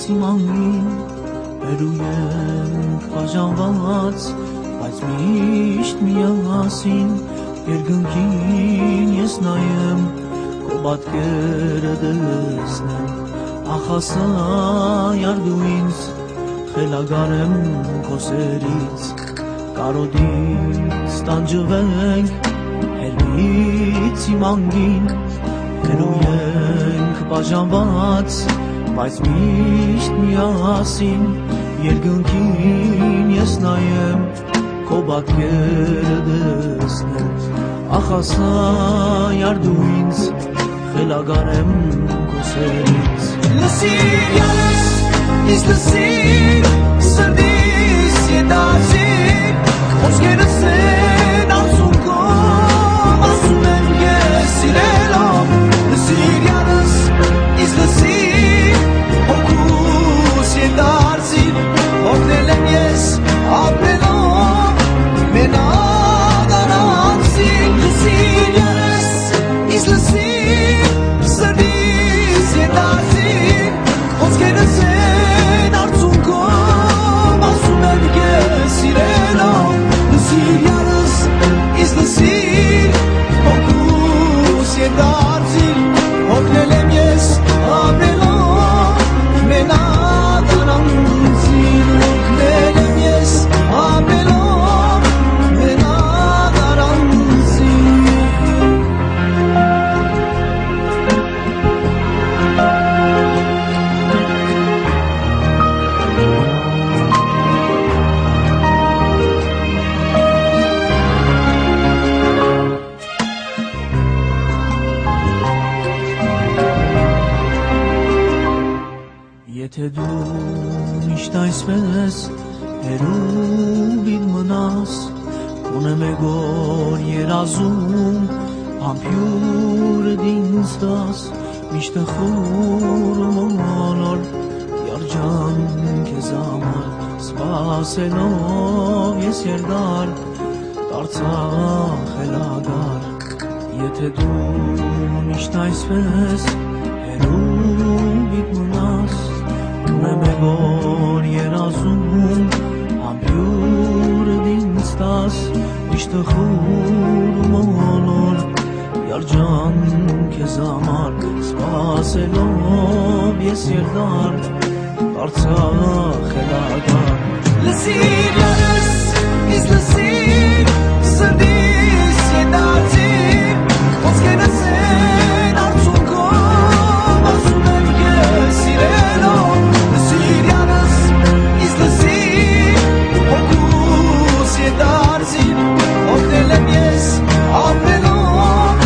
իմանգին Հերու ենք բաժանված Բայց միշտ միասին Երկնքին ես նայեմ Քո պատկերը տեսնեմ Ախասա յար դու ինձ Խելագարեմ քո սերից Կարոտից տանջվենք Հերմից իմանգին Հերու ենք բաժանված Բայց միշտ միասին Երկնքին ես նայեմ Քո պատկերը տեսնեմ Ախասա յար դու ինձ Խելագարեմ քո սերից Լսիր յանս ինձ լսիր Սրտիս ետացիր Խոսքերս են անցունքով Ասում եմ ես սիրելով Լսիր յանս ինձ լսիր Հոգուս ետացիր Հոգնել եմ ես ապրելով Մենակ առանցին Լսիր յանս ինձ լսիր Սրտիս ետացիր Խոսքերս են արցունքով Ասում եմ ես սիրելով Լսիր յանս ինձ լսիր Հոգուս ետացիր Հոգնել եմ ես ապրելով Մենակ առանցին Հոգնել եմ ես ապրելով Մենակ առանցին Եթե դու միշտ այսպես հերուբիտ մնաս Ունեմ էգոր երազում համբյուրդ ինձ տաս Միշտ խուրում օնոր երջան քեզ համար Սպասելով ես երդար դարձա խելագար Եթե դու միշտ այսպես հերուբիտ մնաս Ունեմ էգոր երազում համբյուրդ ինձ տաս Միշտ խուրում օնոր երջան քեզ համար Սպասելով ես երդար դարձա խելագար Լսիր յանս ինձ լսիր Սրտիս ետացիր Խոսքերս են արցունքով Ասում եմ ես սիրելով Լսիր յանս ինձ լսիր Հոգուս ետացիր Հոգնել եմ ես ապրելով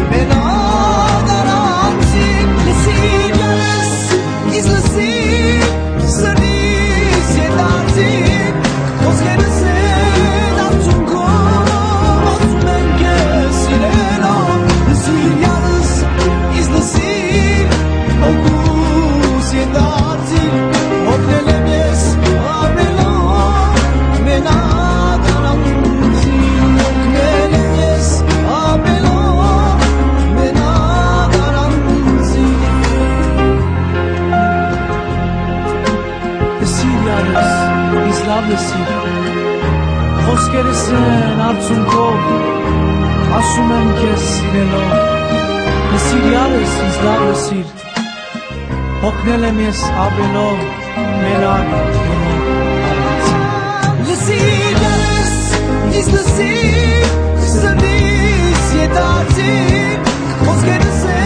Մենակ առանցին Լսիր յանս ինձ լսիր Սրտիս ետացիր Խոսքերս են արցունքով Ասում եմ ես սիրելով Լսիր յանս ինձ լսիր Հոգուս ետացիր Հոգնել եմ ես ապրելով Մենակ առանցին Հոգնել եմ ես ապրելով Մենակ առանցին Լսիր յանս ինձ լավ լսիր Խոսքերս են արցունքով Ասում եմ քեզ սիրելով Լսիր յանս ինձ լավ լսիր Հոգնել եմ ես ապրելով Մենակ առանցին Լսիր յանս ինձ լսիր Սրտիս ետացիր Խոսքերս